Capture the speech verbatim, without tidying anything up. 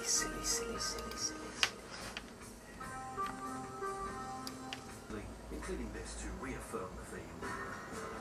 silly, silly, silly, silly, silly. Including this to reaffirm the theme.